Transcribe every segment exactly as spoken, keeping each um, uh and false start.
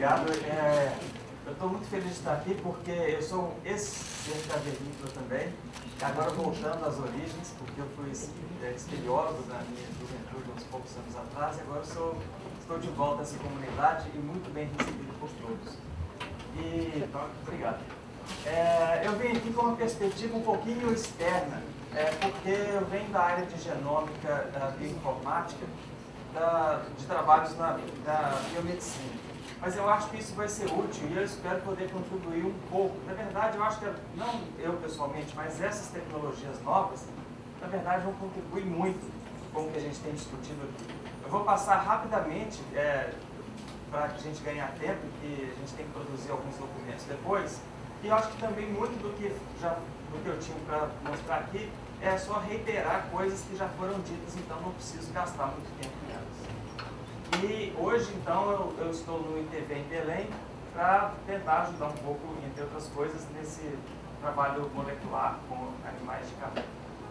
obrigado. É, eu estou muito feliz de estar aqui porque eu sou um ex-cercaverícola também, agora voltando às origens, porque eu fui espeleólogo na minha juventude uns poucos anos atrás, e agora eu sou, estou de volta a essa comunidade e muito bem recebido por todos. E, então, obrigado. É, eu vim aqui com uma perspectiva um pouquinho externa, é, porque eu venho da área de genômica, da bioinformática, da, de trabalhos na, na biomedicina. Mas eu acho que isso vai ser útil e eu espero poder contribuir um pouco. Na verdade, eu acho que, não eu pessoalmente, mas essas tecnologias novas, na verdade, vão contribuir muito com o que a gente tem discutido aqui. Eu vou passar rapidamente, é, para que a gente ganhar tempo, que a gente tem que produzir alguns documentos depois. E eu acho que também muito do que, já, do que eu tinha para mostrar aqui é só reiterar coisas que já foram ditas, então não preciso gastar muito tempo nelas. E hoje, então, eu, eu estou no I T V em Belém para tentar ajudar um pouco, entre outras coisas, nesse trabalho molecular com animais de caverna.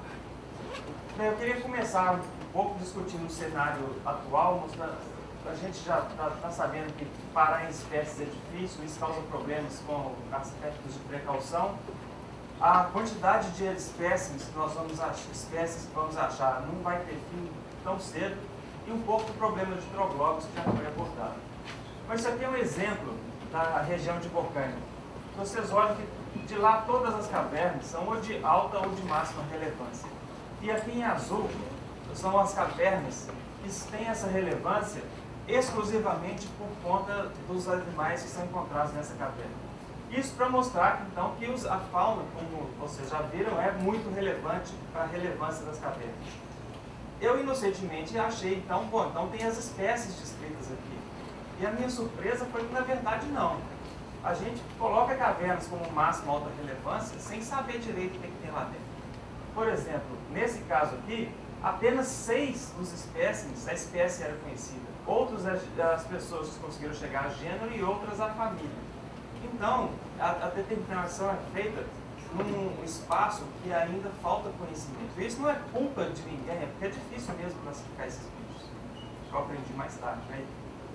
Bem, eu queria começar um pouco discutindo o cenário atual, mostrando, a gente já está tá sabendo que parar em espécies é difícil, isso causa problemas com aspectos de precaução. A quantidade de espécies que nós vamos achar, espécies que vamos achar não vai ter fim tão cedo, e um pouco do problema de troglobos que já foi abordado. Mas isso aqui é um exemplo da região de Bocaina. Vocês olham que de lá todas as cavernas são ou de alta ou de máxima relevância. E aqui em azul são as cavernas que têm essa relevância exclusivamente por conta dos animais que são encontrados nessa caverna. Isso para mostrar que, então, que os, a fauna, como vocês já viram, é muito relevante para a relevância das cavernas. Eu, inocentemente, achei, então, bom, então tem as espécies descritas aqui. E a minha surpresa foi que, na verdade, não. A gente coloca cavernas como máxima alta relevância sem saber direito o que tem lá dentro. Por exemplo, nesse caso aqui, apenas seis dos espécimes, a espécie era conhecida. Outros, as pessoas conseguiram chegar a gênero e outras a família. Então, a, a determinação é feita num espaço que ainda falta conhecimento. E isso não é culpa de ninguém, é porque é difícil mesmo classificar esses bichos. Eu aprendi mais tarde, né?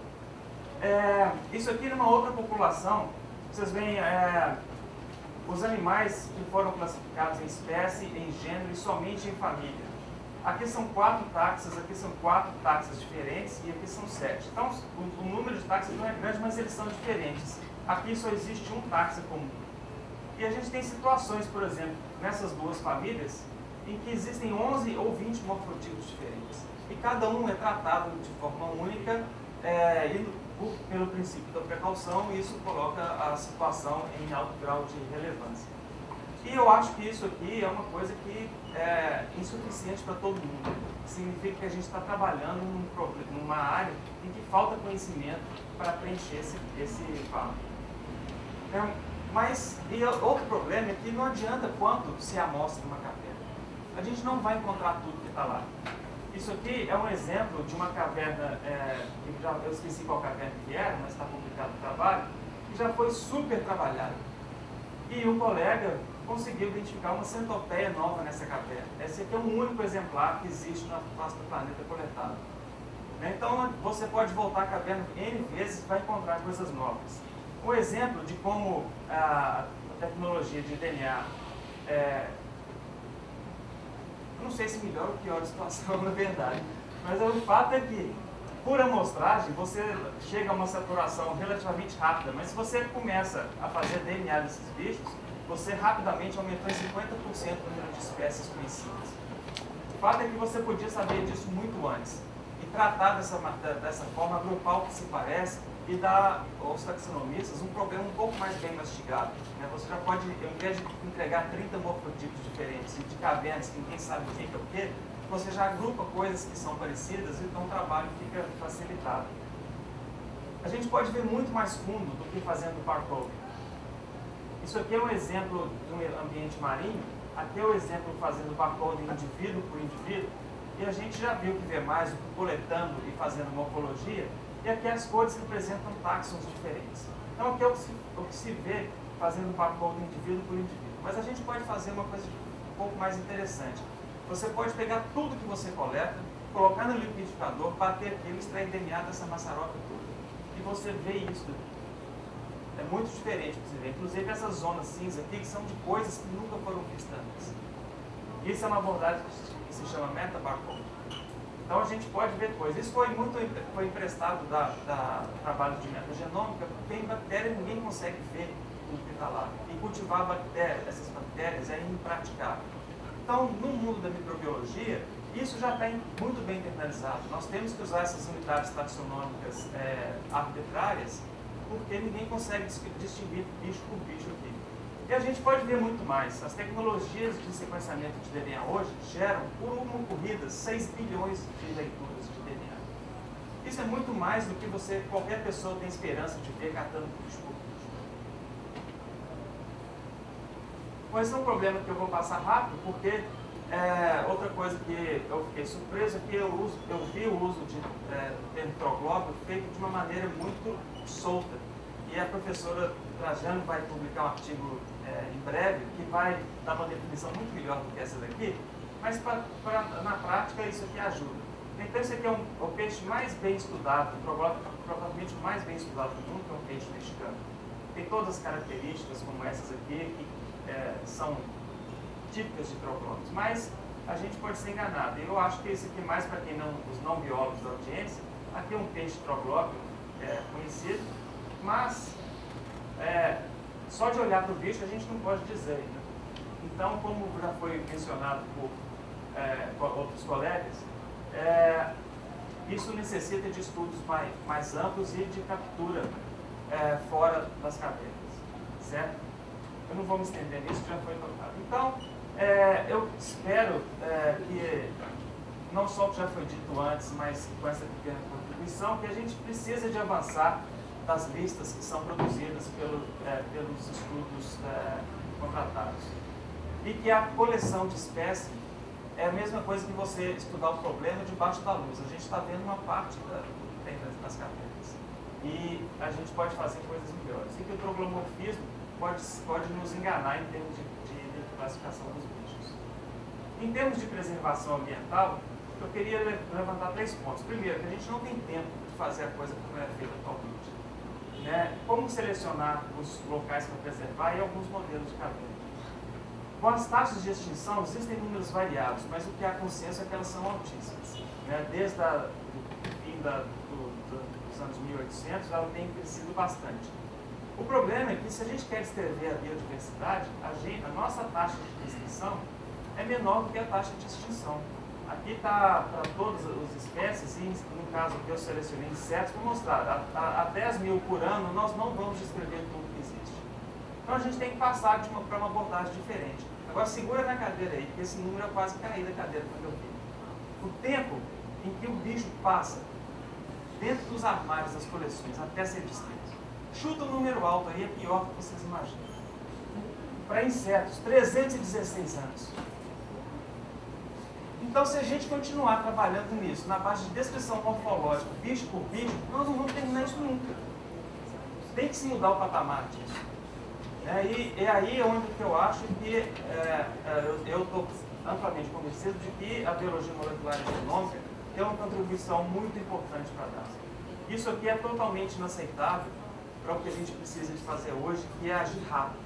É, isso aqui numa outra população, vocês veem é, os animais que foram classificados em espécie, em gênero e somente em família. Aqui são quatro taxas, aqui são quatro taxas diferentes e aqui são sete. Então, o, o número de taxas não é grande, mas eles são diferentes. Aqui só existe um taxa comum. E a gente tem situações, por exemplo, nessas duas famílias, em que existem onze ou vinte morfotipos diferentes. E cada um é tratado de forma única, é, indo por, pelo princípio da precaução, e isso coloca a situação em alto grau de relevância. E eu acho que isso aqui é uma coisa que é insuficiente para todo mundo. Significa que a gente está trabalhando num, numa área em que falta conhecimento para preencher esse, esse fato. É, mas, e outro problema é que não adianta quanto se amostra uma caverna. A gente não vai encontrar tudo que está lá. Isso aqui é um exemplo de uma caverna, é, que já, eu esqueci qual caverna que era, mas está publicado no trabalho, que já foi super trabalhada. E um colega conseguiu identificar uma centopeia nova nessa caverna. Esse aqui é o único exemplar que existe na face do planeta coletado. Então, você pode voltar à caverna N vezes e vai encontrar coisas novas. Um exemplo de como a tecnologia de D N A, é, não sei se melhora ou piora a situação, na verdade, mas o fato é que, por amostragem, você chega a uma saturação relativamente rápida, mas se você começa a fazer D N A desses bichos, você rapidamente aumentou em cinquenta por cento o número de espécies conhecidas. O fato é que você podia saber disso muito antes, e tratar dessa, dessa forma, agrupar o que se parece, e dar aos taxonomistas um problema um pouco mais bem mastigado. Né? Você já pode, ao invés de entregar trinta morfotipos diferentes de cavernas que ninguém sabe o que é o que, você já agrupa coisas que são parecidas, então o trabalho fica facilitado. A gente pode ver muito mais fundo do que fazendo barcode. Isso aqui é um exemplo de um ambiente marinho, aqui é o exemplo fazendo barcode indivíduo por indivíduo, e a gente já viu que vê mais do que coletando e fazendo morfologia. E aqui as cores representam táxons diferentes. Então aqui é o que se, o que se vê fazendo um barcode indivíduo por indivíduo. Mas a gente pode fazer uma coisa um pouco mais interessante. Você pode pegar tudo que você coleta, colocar no liquidificador, bater aquilo, extrair D N A dessa maçaroca toda. E você vê isso. É muito diferente, inclusive. Inclusive essas zonas cinza aqui, que são de coisas que nunca foram vistas antes. Isso é uma abordagem que se chama metabarcode. Então a gente pode ver coisas. Isso foi muito foi emprestado da, da trabalho de metagenômica, porque em bactéria ninguém consegue ver o que está lá. E cultivar bactéria, essas bactérias é impraticável. Então, no mundo da microbiologia, isso já está muito bem internalizado. Nós temos que usar essas unidades taxonômicas é, arbitrárias, porque ninguém consegue distinguir bicho por bicho aqui. E a gente pode ver muito mais. As tecnologias de sequenciamento de D N A hoje geram, por uma corrida, seis bilhões de leituras de D N A. Isso é muito mais do que você, qualquer pessoa tem esperança de ver catando bicho por bicho. Bom, esse é um problema que eu vou passar rápido, porque é, outra coisa que eu fiquei surpreso é que eu, uso, eu vi o uso de é, termo troglóbio feito de uma maneira muito solta. E a professora Trajano vai publicar um artigo é, em breve que vai dar uma definição muito melhor do que essa daqui, mas pra, pra, na prática isso aqui ajuda. Então esse aqui é um, o peixe mais bem estudado, provavelmente o mais bem estudado do mundo, que é um peixe mexicano. Tem todas as características como essas aqui, que é, são típicas de troglóbios, mas a gente pode ser enganado. Eu acho que esse aqui, mais para quem não, os não biólogos da audiência, aqui é um peixe troglóbio é, conhecido, mas é, só de olhar para o bicho a gente não pode dizer. Né? Então, como já foi mencionado por é, outros colegas, é, isso necessita de estudos mais, mais amplos e de captura é, fora das cavernas, certo? Eu não vou me estender nisso, já foi tocado. Então, é, eu espero é, que, não só o que já foi dito antes, mas com essa pequena contribuição, que a gente precisa de avançar das listas que são produzidas pelo, é, pelos estudos é, contratados. E que a coleção de espécies é a mesma coisa que você estudar o problema debaixo da luz. A gente está vendo uma parte da, do que tem nas cavernas. E a gente pode fazer coisas melhores. E que o troglomorfismo pode, pode nos enganar em termos de, de, de classificação dos bichos. Em termos de preservação ambiental, eu queria levantar três pontos. Primeiro, que a gente não tem tempo de fazer a coisa como é feita atualmente. Né? Como selecionar os locais para preservar e alguns modelos de caverna. Com as taxas de extinção, existem números variados, mas o que há consenso é que elas são altíssimas. Né? Desde o fim da, do, do, dos anos mil e oitocentos, ela tem crescido bastante. O problema é que, se a gente quer descrever a biodiversidade, a, gente, a nossa taxa de extinção é menor do que a taxa de extinção. Aqui está para todas as espécies, e no caso que eu selecionei insetos, para mostrar, a, a, a dez mil por ano, nós não vamos descrever tudo que existe. Então a gente tem que passar para uma abordagem diferente. Agora segura na cadeira aí, porque esse número é quase cair da cadeira quando eu vi. O tempo em que o bicho passa dentro dos armários das coleções até ser descrito. Chuta um número alto aí, é pior do que vocês imaginam. Para insetos, trezentos e dezesseis anos. Então, se a gente continuar trabalhando nisso, na base de descrição morfológica, bicho por bicho, nós não vamos terminar isso nunca. Tem que se mudar o patamar disso. É, e é aí onde eu acho que é, eu estou amplamente convencido de que a biologia molecular e genômica tem uma contribuição muito importante para dar. Isso aqui é totalmente inaceitável para o que a gente precisa de fazer hoje, que é agir rápido.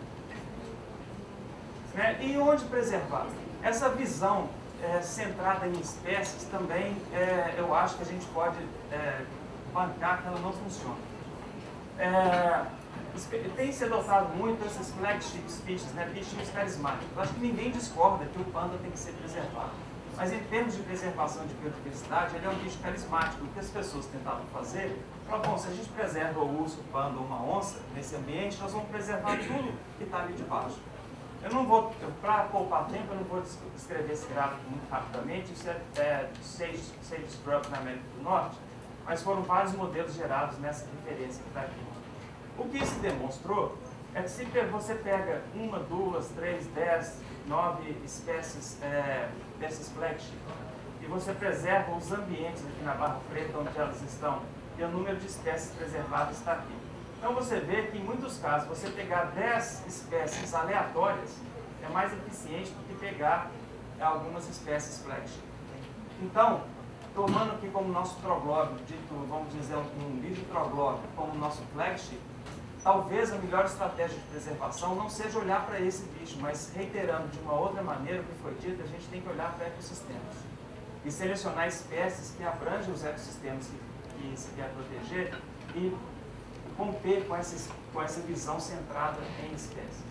Né? E onde preservar? Essa visão é, centrada em espécies também, é, eu acho que a gente pode é, bancar que ela não funciona. É, tem se adotado muito esses flagship species, né, bichinhos carismáticos. Eu acho que ninguém discorda que o panda tem que ser preservado. Mas em termos de preservação de biodiversidade, ele é um bicho carismático. O que as pessoas tentavam fazer, falaram, bom, se a gente preserva o urso, o panda ou uma onça nesse ambiente, nós vamos preservar tudo que está ali debaixo. Eu não vou, para poupar tempo, eu não vou descrever esse gráfico muito rapidamente. Isso é, é Sage, Sage Scrub na América do Norte, mas foram vários modelos gerados nessa referência que está aqui. O que se demonstrou é que se você pega uma, duas, três, dez, nove espécies é, dessas flagship e você preserva os ambientes aqui na barra preta onde elas estão, e o número de espécies preservadas está aqui. Então você vê que em muitos casos você pegar dez espécies aleatórias é mais eficiente do que pegar algumas espécies flagship. Então, tomando aqui como nosso troglóbio, dito, vamos dizer, um bicho troglóbio como nosso flagship, talvez a melhor estratégia de preservação não seja olhar para esse bicho, mas reiterando de uma outra maneira o que foi dito, a gente tem que olhar para ecossistemas e selecionar espécies que abrangem os ecossistemas que, que se quer proteger e romper com essa, com essa visão centrada em espécies.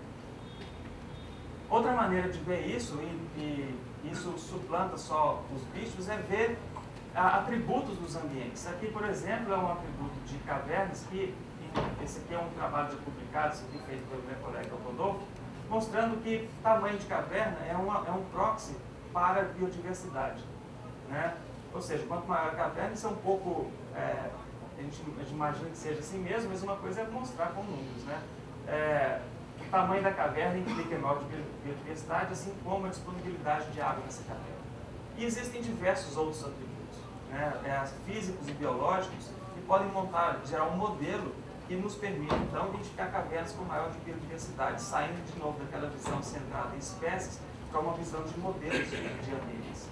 Outra maneira de ver isso, e, e isso suplanta só os bichos, é ver a, atributos dos ambientes. Aqui, por exemplo, é um atributo de cavernas que, esse aqui é um trabalho já publicado, esse aqui feito pelo meu colega Rodolfo, mostrando que tamanho de caverna é, uma, é um proxy para a biodiversidade, né? Ou seja, quanto maior a caverna, isso é um pouco, é, a, gente, a gente imagina que seja assim mesmo, mas uma coisa é mostrar com números, né? É, o tamanho da caverna implica em maior biodiversidade, assim como a disponibilidade de água nessa caverna. E existem diversos outros atributos, né, é, físicos e biológicos, que podem montar, gerar um modelo que nos permite, então, identificar cavernas com maior biodiversidade, saindo de novo daquela visão centrada em espécies para uma visão de modelos de ambientes.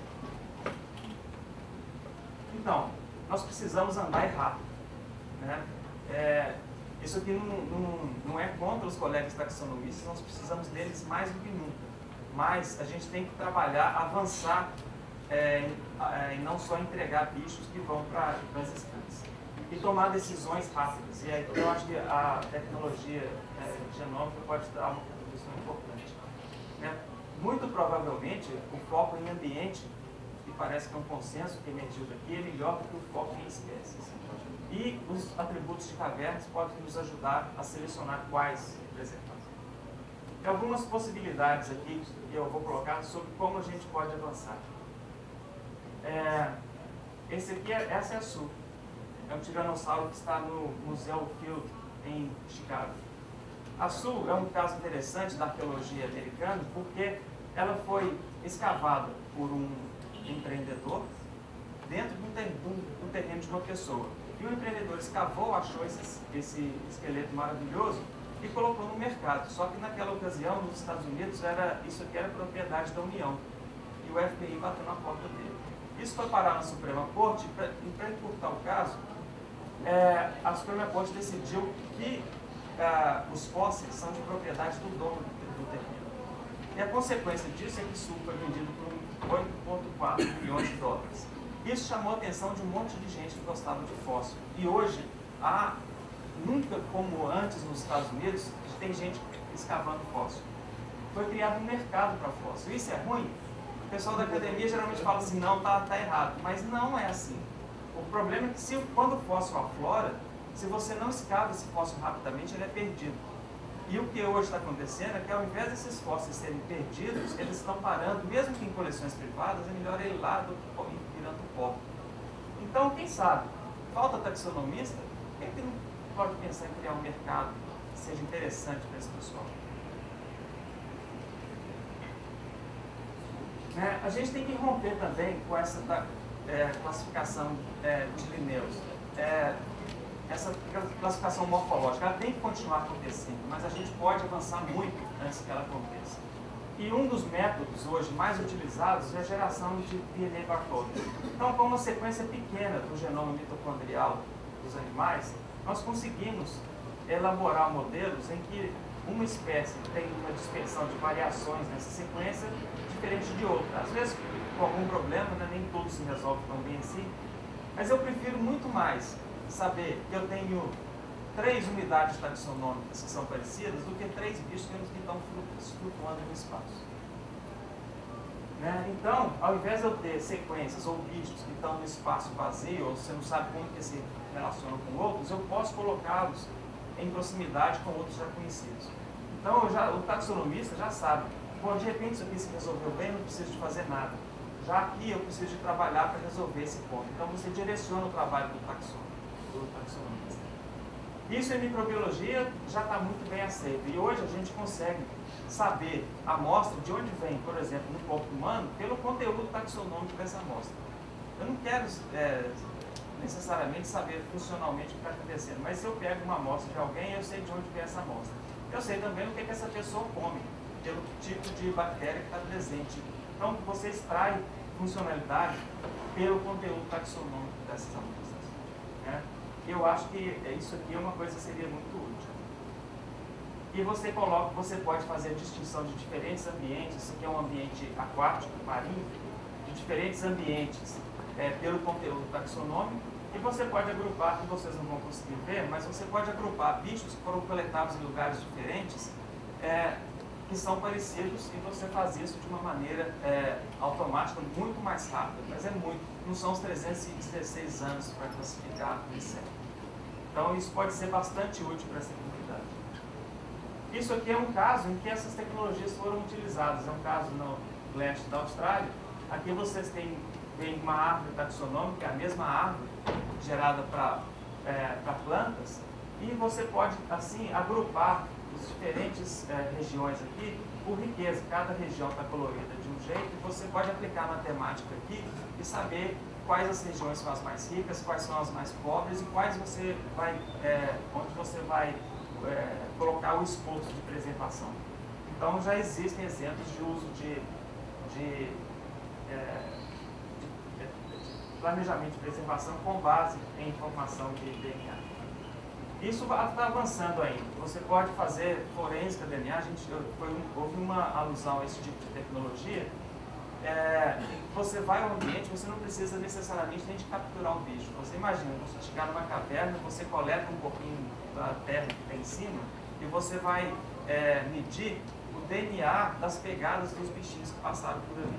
Então, nós precisamos andar rápido, né? É, isso aqui não, não, não é contra os colegas taxonomistas, nós precisamos deles mais do que nunca. Mas a gente tem que trabalhar, avançar, é, é, e não só entregar bichos que vão para as estantes. E tomar decisões rápidas. E aí eu acho que a tecnologia é, genômica pode dar uma contribuição importante, né? Muito provavelmente, o foco em ambiente, que parece que é um consenso que emergiu daqui, é melhor do que o foco em espécies. E os atributos de cavernas podem nos ajudar a selecionar quais preservar. Tem algumas possibilidades aqui que eu vou colocar sobre como a gente pode avançar. É, esse aqui é, essa é a Sue. É um tiranossauro que está no Museu Field, em Chicago. A Sue é um caso interessante da arqueologia americana porque ela foi escavada por um empreendedor dentro do ter, do, do terreno de uma pessoa. E o empreendedor escavou, achou esse, esse esqueleto maravilhoso e colocou no mercado. Só que naquela ocasião, nos Estados Unidos, era, isso aqui era propriedade da União. E o F B I bateu na porta dele. Isso foi parar na Suprema Corte, e para encurtar o caso, é, a Suprema Corte decidiu que é, os fósseis são de propriedade do dono do, do terreno. E a consequência disso é que isso foi vendido por oito vírgula quatro milhões de dólares. Isso chamou a atenção de um monte de gente que gostava de fóssil. E hoje, há, nunca como antes nos Estados Unidos, tem gente escavando fóssil. Foi criado um mercado para fóssil. Isso é ruim? O pessoal da academia geralmente fala assim, não, tá, tá errado. Mas não é assim. O problema é que se, quando o fóssil aflora, se você não escava esse fóssil rapidamente, ele é perdido. E o que hoje está acontecendo é que ao invés desses fósseis serem perdidos, eles estão parando, mesmo que em coleções privadas, é melhor ele lá do que virando pó. Então, quem sabe, falta taxonomista, quem que não pode pensar em criar um mercado que seja interessante para esse pessoal? Né? A gente tem que romper também com essa é, classificação é, de Linnaeus. É, essa classificação morfológica, ela tem que continuar acontecendo, mas a gente pode avançar muito antes que ela aconteça. E um dos métodos hoje mais utilizados é a geração de D N A barcode. Então, com uma sequência pequena do genoma mitocondrial dos animais, nós conseguimos elaborar modelos em que uma espécie tem uma dispersão de variações nessa sequência diferente de outra. Às vezes, com algum problema, né, nem tudo se resolve tão bem assim, mas eu prefiro muito mais saber que eu tenho três unidades taxonômicas que são parecidas do que três bichos que estão flutuando no espaço. Né? Então, ao invés de eu ter sequências ou bichos que estão no espaço vazio, ou você não sabe como que se relacionam com outros, eu posso colocá-los em proximidade com outros já conhecidos. Então, eu já, o taxonomista já sabe, bom, de repente isso aqui se resolveu bem, não preciso de fazer nada. Já aqui eu preciso de trabalhar para resolver esse ponto. Então, você direciona o trabalho do taxônomo. taxonomista. Isso em microbiologia já está muito bem aceito. E hoje a gente consegue saber a amostra de onde vem, por exemplo, no corpo humano, pelo conteúdo taxonômico dessa amostra. Eu não quero é, necessariamente saber funcionalmente o que está acontecendo, mas se eu pego uma amostra de alguém, eu sei de onde vem essa amostra. Eu sei também o que, que essa pessoa come, pelo tipo de bactéria que está presente. Então, você extrai funcionalidade pelo conteúdo taxonômico dessas amostras. Né? eu acho que isso aqui é uma coisa que seria muito útil. E você coloca, você pode fazer a distinção de diferentes ambientes. Isso aqui é um ambiente aquático, marinho, de diferentes ambientes é, pelo conteúdo taxonômico. E você pode agrupar, que vocês não vão conseguir ver, mas você pode agrupar bichos que foram coletados em lugares diferentes, é, que são parecidos, e você faz isso de uma maneira é, automática, muito mais rápida, mas é muito. Não são os trezentos e dezesseis anos para classificar o inseto. Então isso pode ser bastante útil para essa comunidade. Isso aqui é um caso em que essas tecnologias foram utilizadas. É um caso no leste da Austrália. Aqui vocês têm, têm uma árvore taxonômica, a mesma árvore gerada para é, para plantas, e você pode assim agrupar as diferentes é, regiões aqui por riqueza. Cada região está colorida de um jeito, e você pode aplicar matemática aqui e saber quais as regiões são as mais ricas, quais são as mais pobres, e quais você vai, é, onde você vai é, colocar o esforço de preservação. Então já existem exemplos de uso de, de, é, de, de planejamento de preservação com base em informação de D N A. Isso está avançando ainda. Você pode fazer forensica D N A. A gente, foi, houve uma alusão a esse tipo de tecnologia. É, você vai ao ambiente, você não precisa necessariamente nem de capturar o bicho. Você imagina, você chegar numa caverna, você coleta um pouquinho da terra que tem em cima e você vai é, medir o D N A das pegadas dos bichinhos que passaram por ali.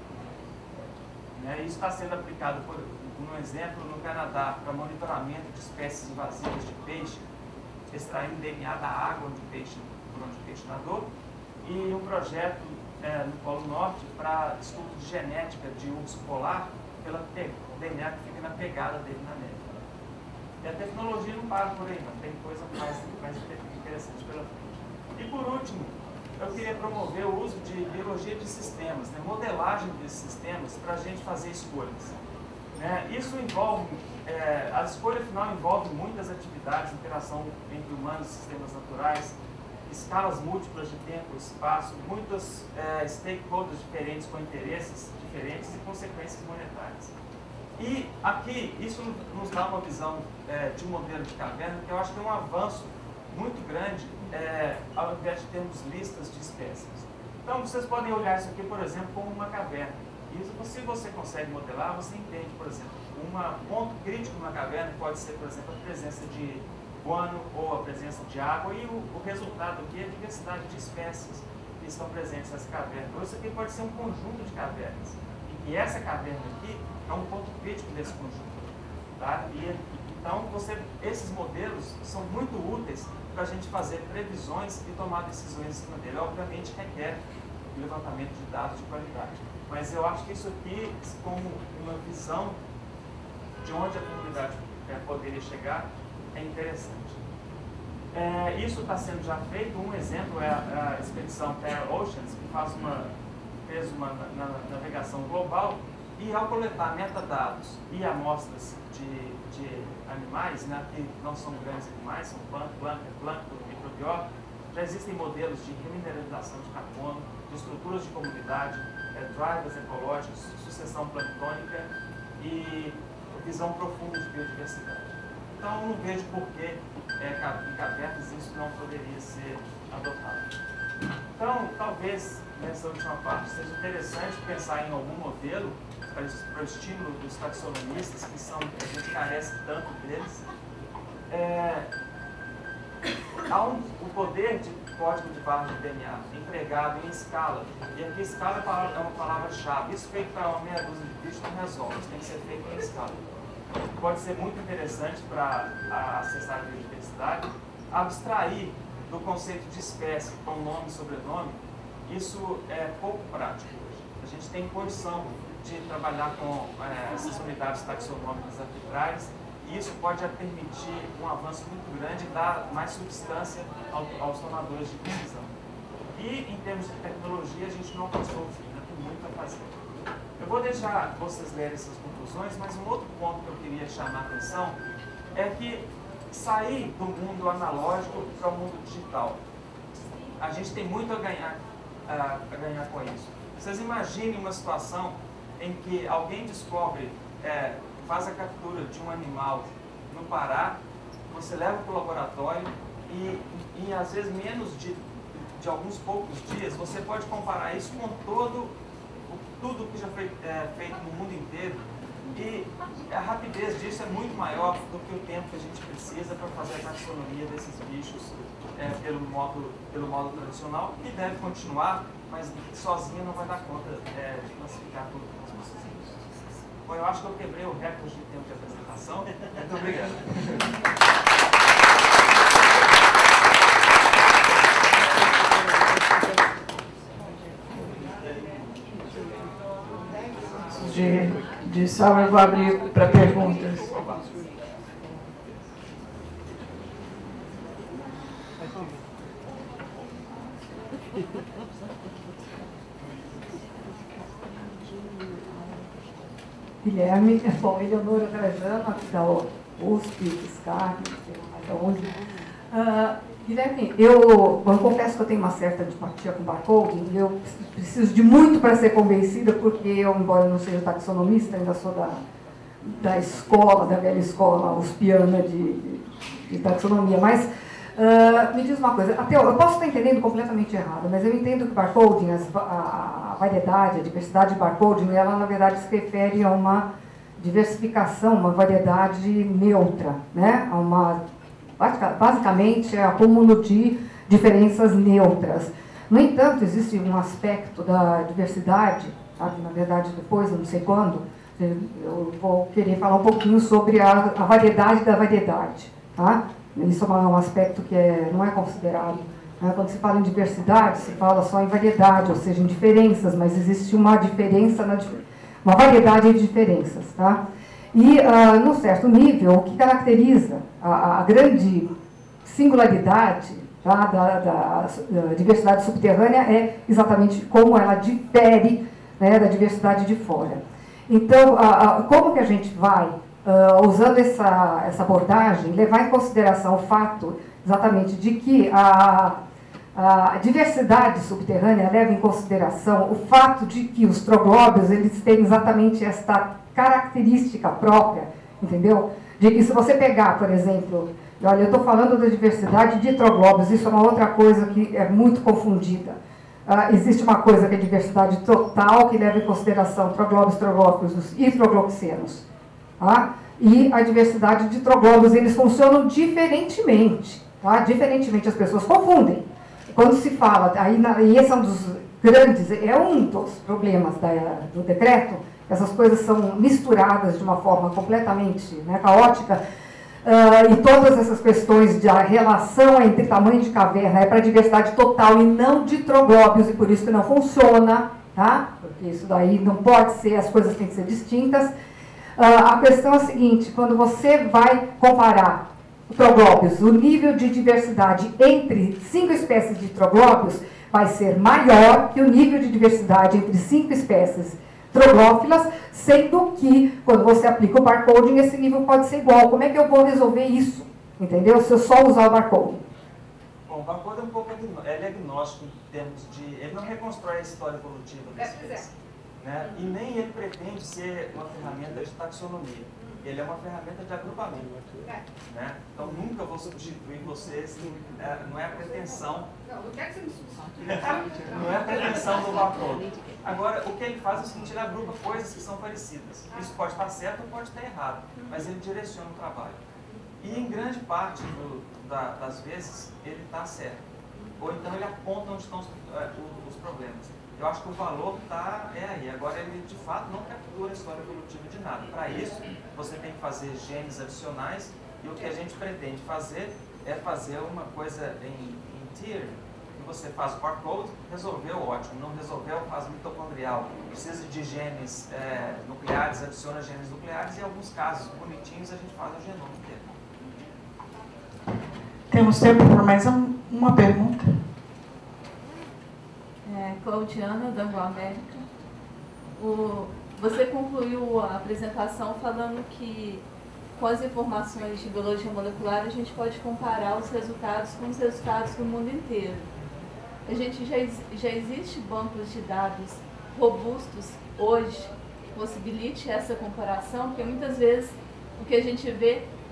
Né? Isso está sendo aplicado, por um exemplo, no Canadá, para monitoramento de espécies invasivas de peixe, extraindo D N A da água onde o peixe, por onde o peixe nadou, e um projeto é, no Polo Norte para estudo de genética de urso polar pela D N A que fica na pegada dele na neve. E a tecnologia não para por aí, não. Tem coisa mais, mais interessante pela frente. E por último, eu queria promover o uso de biologia de sistemas, né, modelagem desses sistemas para a gente fazer escolhas. Né? Isso envolve, é, a escolha final envolve muitas atividades, interação entre humanos e sistemas naturais, escalas múltiplas de tempo e espaço, muitos é, stakeholders diferentes com interesses diferentes e consequências monetárias. E aqui, isso nos dá uma visão é, de um modelo de caverna que eu acho que é um avanço muito grande, é, ao invés de termos listas de espécies. Então, vocês podem olhar isso aqui, por exemplo, como uma caverna. E se você consegue modelar, você entende, por exemplo, um ponto crítico numa caverna pode ser, por exemplo, a presença de guano ou a presença de água, e o, o resultado aqui é a diversidade de espécies que estão presentes nessa caverna. Ou isso aqui pode ser um conjunto de cavernas, e essa caverna aqui é um ponto crítico desse conjunto. Tá? E, então, você, esses modelos são muito úteis para a gente fazer previsões e tomar decisões em cima dele. Obviamente, requer levantamento de dados de qualidade. Mas eu acho que isso aqui, como uma visão de onde a comunidade é, poderia chegar, é interessante. É, isso está sendo já feito. Um exemplo é a, a expedição Terra Oceans, que faz uma, fez uma na, na, navegação global, e ao coletar metadados e amostras de, de animais, né, que não são grandes animais, são plâncton, plâncton, microbiota, já existem modelos de remineralização de carbono, de estruturas de comunidade, é, drivers ecológicos, sucessão planctônica e visão profunda de biodiversidade. Então, eu não vejo por que é, em cavernas isso não poderia ser adotado. Então, talvez nessa última parte seja interessante pensar em algum modelo para o estímulo dos taxonomistas, que são, a gente carece tanto deles. É, há um, o poder de código de barra de D N A empregado em escala, e aqui escala é uma palavra-chave. Isso feito para uma meia dúzia de bichos não resolve, isso tem que ser feito em escala. Pode ser muito interessante para acessar a biodiversidade. Abstrair do conceito de espécie com nome e sobrenome, isso é pouco prático hoje. A gente tem condição de trabalhar com é, essas unidades taxonômicas arbitrárias, e isso pode permitir um avanço muito grande e dar mais substância ao, aos tomadores de decisão. E, em termos de tecnologia, a gente não alcançou o fim, ainda tem muito a fazer. Eu vou deixar vocês lerem essas conclusões, mas um outro ponto que eu queria chamar a atenção é que sair do mundo analógico para o mundo digital, a gente tem muito a ganhar, a, a ganhar com isso. Vocês imaginem uma situação em que alguém descobre, é, faz a captura de um animal no Pará, você leva para o laboratório e, em às vezes menos de, de alguns poucos dias, você pode comparar isso com todo, tudo que já foi é, feito no mundo inteiro. E a rapidez disso é muito maior do que o tempo que a gente precisa para fazer a taxonomia desses bichos é, pelo, modo, pelo modo tradicional, que deve continuar, mas sozinho não vai dar conta é, de classificar tudo que nós precisamos. Bom, eu acho que eu quebrei o recorde de tempo de apresentação. Muito obrigado. De, de sala, eu vou abrir para perguntas. Guilherme, bom, Eleonora Trajano, aqui da U S P, Fiscar, da U S P. Uh, Guilherme, eu, eu confesso que eu tenho uma certa antipatia com barcoding, e eu preciso de muito para ser convencida, porque eu, embora eu não seja taxonomista, ainda sou da, da escola, da velha escola uspiana de, de, de taxonomia, mas uh, me diz uma coisa, até eu, eu posso estar entendendo completamente errado, mas eu entendo que barcoding, as, a, a variedade, a diversidade de barcoding, ela na verdade se refere a uma diversificação, uma variedade neutra, né? A uma basicamente é acúmulo de diferenças neutras. No entanto, existe um aspecto da diversidade, sabe? Na verdade, depois, eu não sei quando, eu vou querer falar um pouquinho sobre a, a variedade da variedade. Tá? Isso é um aspecto que é, não é considerado. Né? Quando se fala em diversidade, se fala só em variedade, ou seja, em diferenças, mas existe uma diferença, na, uma variedade de diferenças. Tá? E, uh, num certo nível, o que caracteriza a, a grande singularidade, tá, da, da, da diversidade subterrânea é exatamente como ela difere, né, da diversidade de fora. Então, a, a, como que a gente vai, uh, usando essa, essa abordagem, levar em consideração o fato exatamente de que a, a diversidade subterrânea leva em consideração o fato de que os troglóbios eles têm exatamente esta característica própria, entendeu? De que se você pegar, por exemplo, olha, eu estou falando da diversidade de troglóbios, isso é uma outra coisa que é muito confundida. Uh, existe uma coisa que é diversidade total, que leva em consideração troglóbios, troglópicos e trogloxenos. Tá? E a diversidade de troglóbios, eles funcionam diferentemente. Tá? Diferentemente, as pessoas confundem. Quando se fala, aí, na, e esse é um dos grandes, é um dos problemas da, do decreto, essas coisas são misturadas de uma forma completamente, né, caótica, uh, e todas essas questões da relação entre tamanho de caverna é para diversidade total e não de troglóbios, e por isso que não funciona, tá? Porque isso daí não pode ser, as coisas têm que ser distintas. Uh, a questão é a seguinte, quando você vai comparar troglóbios, o nível de diversidade entre cinco espécies de troglóbios vai ser maior que o nível de diversidade entre cinco espécies troglófilas, sendo que, quando você aplica o barcoding, esse nível pode ser igual. Como é que eu vou resolver isso? Entendeu? Se eu só usar o barcoding. Bom, o barcoding é um pouco agnóstico, ele é agnóstico em termos de... Ele não reconstrói a história evolutiva da espécie. É, né? E nem ele pretende ser uma ferramenta de taxonomia. Ele é uma ferramenta de agrupamento. Né? Então, nunca vou substituir vocês, é, não é a pretensão... Não, não quero que você me substitua. Não é a pretensão do barcoding. Agora, o que ele faz é o seguinte, ele agrupa coisas que são parecidas. Isso pode estar certo ou pode estar errado, mas ele direciona o trabalho. E em grande parte do, da, das vezes, ele está certo. Ou então ele aponta onde estão os, os problemas. Eu acho que o valor tá, é aí. Agora, ele de fato não captura a história evolutiva de nada. Para isso, você tem que fazer genes adicionais, e o que a gente pretende fazer é fazer uma coisa em, em tier, que você faz o barcode, resolveu, ótimo. Não resolveu, faz mitocondrial. Precisa de genes é, nucleares, adiciona genes nucleares, e em alguns casos bonitinhos a gente faz o genoma inteiro. Temos tempo para mais um, uma pergunta. É, Claudiana, da Anglo América. O, você concluiu a apresentação falando que, com as informações de biologia molecular, a gente pode comparar os resultados com os resultados do mundo inteiro. A gente já, já existe bancos de dados robustos hoje que possibilite essa comparação, porque muitas vezes o que a gente vê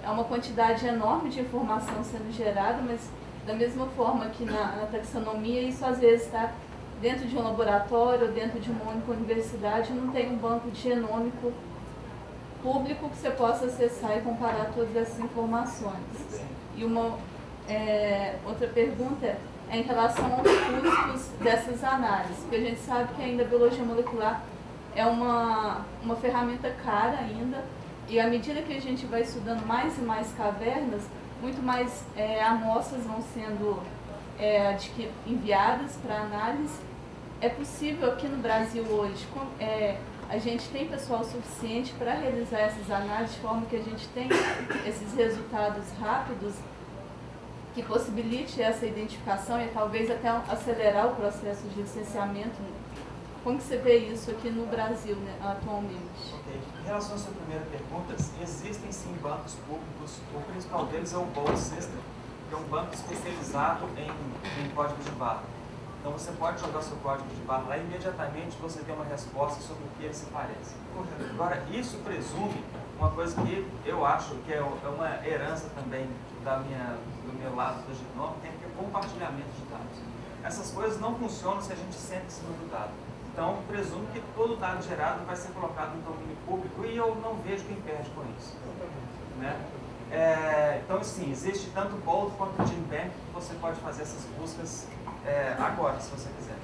é uma quantidade enorme de informação sendo gerada, mas da mesma forma que na, na taxonomia, isso às vezes está dentro de um laboratório, dentro de uma única universidade, não tem um banco de genômico público que você possa acessar e comparar todas essas informações. E uma é, outra pergunta é em relação aos custos dessas análises, porque a gente sabe que ainda a biologia molecular é uma, uma ferramenta cara ainda, e à medida que a gente vai estudando mais e mais cavernas, muito mais é, amostras vão sendo é, enviadas para análise. É possível aqui no Brasil hoje, com, é, a gente tem pessoal suficiente para realizar essas análises de forma que a gente tem esses resultados rápidos que possibilite essa identificação e talvez até acelerar o processo de licenciamento. Como que você vê isso aqui no Brasil, né, atualmente? Ok. Em relação à sua primeira pergunta, existem sim bancos públicos, o principal deles é o Gold System, que é um banco especializado em, em código de barra. Então você pode jogar seu código de barra lá e imediatamente você tem uma resposta sobre o que ele se parece. Agora, isso presume uma coisa que eu acho que é uma herança também da minha, do meu lado do genoma, que é o compartilhamento de dados. Essas coisas não funcionam se a gente senta em cima do dado. Então, presumo que todo dado gerado vai ser colocado no domínio público e eu não vejo quem perde com isso. Né? É, então, sim, existe tanto o Bold quanto o GenBank que você pode fazer essas buscas é, agora, se você quiser.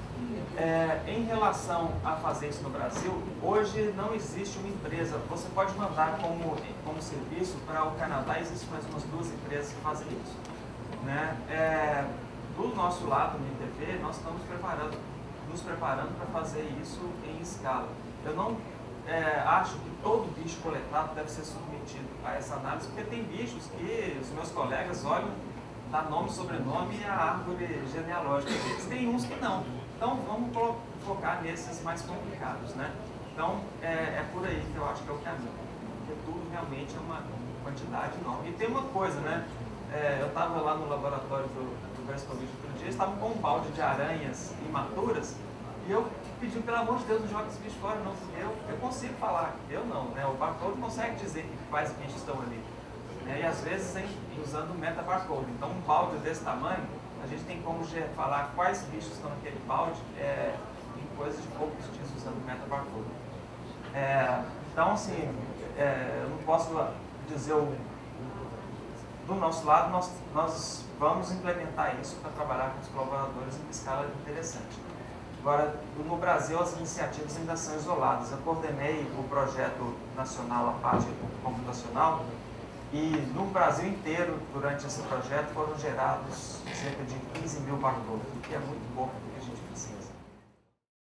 É, em relação a fazer isso no Brasil, hoje não existe uma empresa. Você pode mandar como, como serviço para o Canadá, existem mais umas duas empresas que fazem isso. Né? É, do nosso lado, no I T V, nós estamos preparando, nos preparando para fazer isso em escala. Eu não é, acho que todo bicho coletado deve ser submetido a essa análise, porque tem bichos que os meus colegas olham, dá nome, sobrenome e a árvore genealógica deles. Tem uns que não. Então, vamos focar nesses mais complicados, né? Então, é, é por aí que eu acho que é o caminho, porque tudo realmente é uma quantidade enorme. E tem uma coisa, né? É, eu estava lá no laboratório do, do Vescovich outro dia, estavam com um balde de aranhas imaturas, e eu pedi, pelo amor de Deus, não joga esse bicho fora, não, porque eu, eu consigo falar, eu não, né? O barcode consegue dizer quais bichos estão ali. Né? E às vezes hein, usando o meta-barcode. Então, um balde desse tamanho, a gente tem como falar quais bichos estão naquele balde é, em coisas de poucos dias usando o meta-barcode. É, então, assim, é, eu não posso dizer o... Do nosso lado, nós, nós vamos implementar isso para trabalhar com os colaboradores em escala interessante. Agora, no Brasil, as iniciativas ainda são isoladas. Eu coordenei o projeto nacional, a parte computacional, e no Brasil inteiro, durante esse projeto, foram gerados cerca de quinze mil barcodes, o que é muito pouco do que a gente precisa.